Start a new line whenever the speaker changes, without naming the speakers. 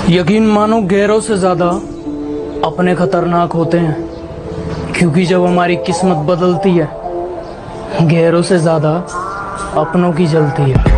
यकीन मानो गैरों से ज्यादा अपने खतरनाक होते हैं, क्योंकि जब हमारी किस्मत बदलती है गैरों से ज्यादा अपनों की जलती है।